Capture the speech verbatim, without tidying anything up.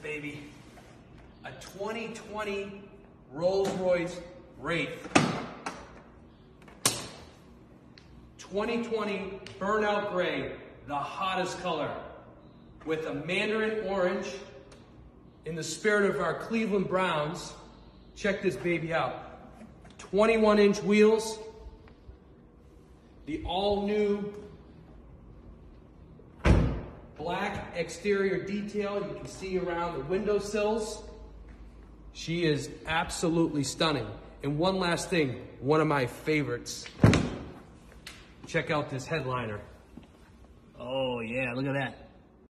baby. A twenty twenty Rolls-Royce Wraith. twenty twenty burnout gray, the hottest color, with a mandarin orange in the spirit of our Cleveland Browns. Check this baby out. twenty-one inch wheels, the all new black exterior detail you can see around the windowsills. She is absolutely stunning. And one last thing, one of my favorites. Check out this headliner. Oh yeah, look at that.